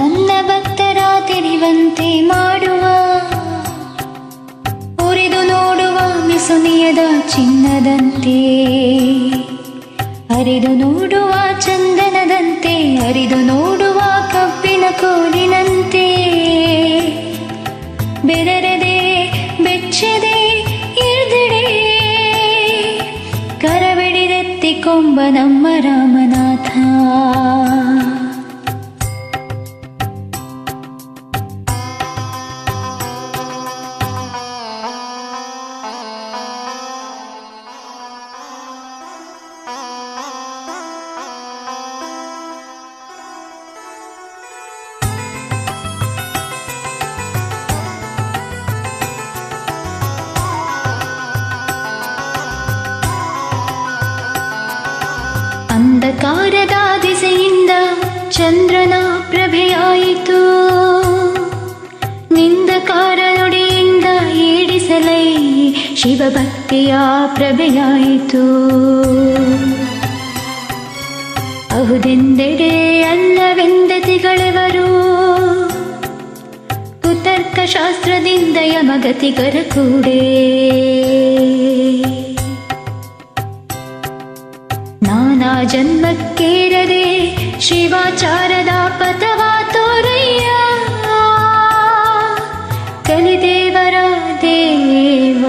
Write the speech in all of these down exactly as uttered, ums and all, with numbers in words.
ತನ್ನ ಭಕ್ತರ ತಿರಿವಂತೆ ಮಾಡುವ, ಉರಿದು ನೋಡುವ ಮಿಸುನಿಯದ ಚಿನ್ನದಂತೆ, ಅರಿದು ನೋಡುವ ಚಂದನದಂತೆ, ಅರಿದು ನೋಡುವ ಕಬ್ಬಿನ ಕೋಲಿನಂತೆ, ಬೆದರದೆ ಬೆಚ್ಚದೆ ಇರ್ದಿಡೆ ಕರಬಿಡಿದೆತ್ತಿಕೊಂಬ ನಮ್ಮ ರಾಮನಾಥ. ಅಂಧಕಾರದ ದಿಸೆಯಿಂದ ಚಂದ್ರನ ಪ್ರಭೆಯಾಯಿತು, ನಿಂದಕಾರ ನುಡಿಯಿಂದ ಏಡಿಸಲೈ ಶಿವಭಕ್ತಿಯ ಪ್ರಭೆಯಾಯಿತು. ಅಹುದೆಂದೆಡೆ ಅಲ್ಲವೆಂದತಿಗಳೆವರು, ಕುತರ್ಕ ಶಾಸ್ತ್ರದಿಂದ ಯಮಗತಿಗರ ಕೂಡೇ. ನಾನಾ ಜನ್ಮಕ್ಕೇರದೆ ಶಿವಾಚಾರದ ಪಥವ ತೋರಯ್ಯ, ಕಲಿದೇವರ ದೇವ.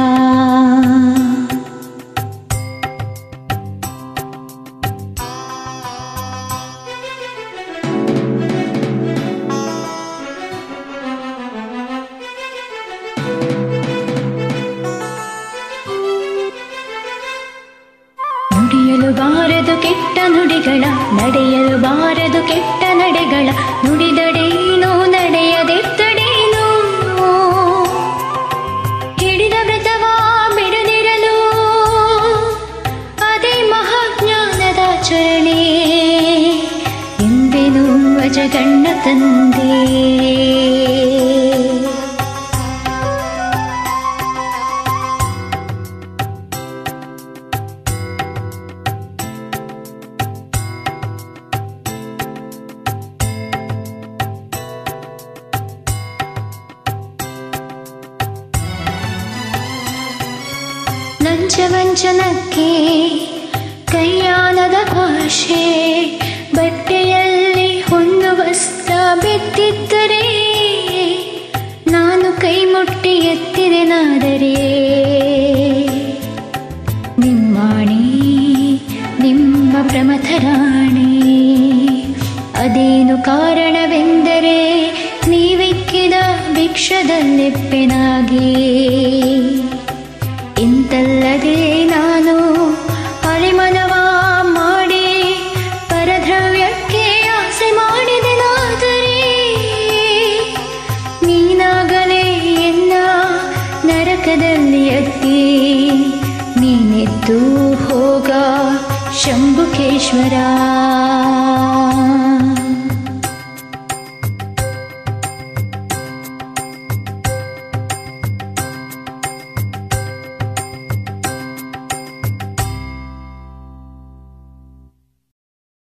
ನುಡಿಯಲು ಬಾರದು ಕೆಟ್ಟ ನುಡಿಗಳ, ನಡೆಯಲು ಬಾರದು ಕೆಟ್ಟ ನಡೆಗಳ, ನುಡಿದಡೇನು ನಡೆಯದೆತ್ತಡೇನು, ಹಿಡಿದ ವ್ರತವ ಬಿಡದಿರಲು ಅದೇ ಮಹಾಜ್ಞಾನದಾಚರಣೆ ಎಂಬೆನು ಅಜಗಣ್ಣ ತಂದೆ. ಲಂಚವಂಚನಕ್ಕೆ ಕೈಯಾನದ ಭಾಷೆ, ಬಟ್ಟೆಯಲ್ಲಿ ಒಂದು ವಸ್ತ್ರ ಬಿದ್ದಿದ್ದರೆ ನಾನು ಕೈ ಮುಟ್ಟಿ ಎತ್ತಿದೆನಾದರೆ, ನಿಮ್ಮಾಣಿ ನಿಮ್ಮ ಪ್ರಮಥರಾಣಿ. ಅದೇನು ಕಾರಣವೆಂದರೆ ನೀವಿಕ್ಕಿದ ಭಿಕ್ಷದಲ್ಲೆಪ್ಪೆನಾಗಿ, ಇಂತಲ್ಲದೆ ನಾನು ಪರಿಮನವ ಮಾಡಿ ಪರದ್ರವ್ಯಕ್ಕೆ ಆಸೆ ಮಾಡಿದೆನಾದರೆ, ನೀನಾಗಲೇ ಎನ್ನ ನರಕದಲ್ಲಿ ಅತ್ತಿ ನೀನೆದ್ದು ಹೋಗ ಶಂಭುಕೇಶ್ವರ.